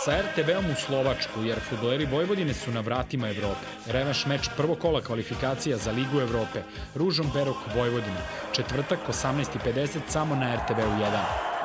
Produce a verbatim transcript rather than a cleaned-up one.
Sa er te ve-om u Slovačku, jer fudbaleri Vojvodine su na vratima Evrope. Revanš meč prvog kola kvalifikacija za Ligu Evrope. Ružomberok Vojvodina. Četvrtak osamnaest i pedeset samo na er te ve u jedan.